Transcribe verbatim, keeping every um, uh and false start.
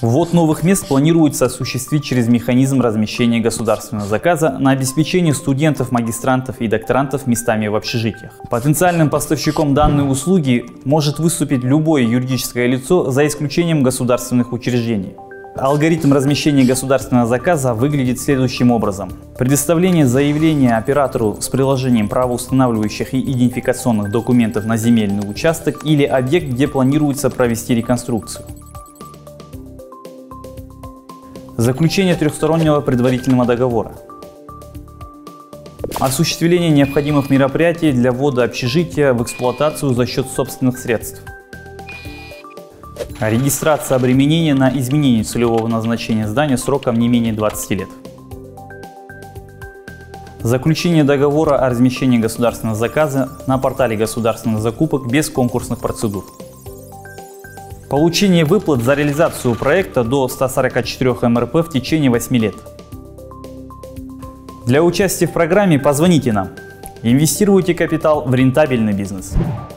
Ввод новых мест планируется осуществить через механизм размещения государственного заказа на обеспечение студентов, магистрантов и докторантов местами в общежитиях. Потенциальным поставщиком данной услуги может выступить любое юридическое лицо, за исключением государственных учреждений. Алгоритм размещения государственного заказа выглядит следующим образом. Предоставление заявления оператору с приложением правоустанавливающих и идентификационных документов на земельный участок или объект, где планируется провести реконструкцию. Заключение трехстороннего предварительного договора. Осуществление необходимых мероприятий для ввода общежития в эксплуатацию за счет собственных средств. Регистрация обременения на изменение целевого назначения здания сроком не менее двадцати лет. Заключение договора о размещении государственного заказа на портале государственных закупок без конкурсных процедур. Получение выплат за реализацию проекта до ста сорока четырёх эм эр пэ в течение восьми лет. Для участия в программе позвоните нам. Инвестируйте капитал в рентабельный бизнес.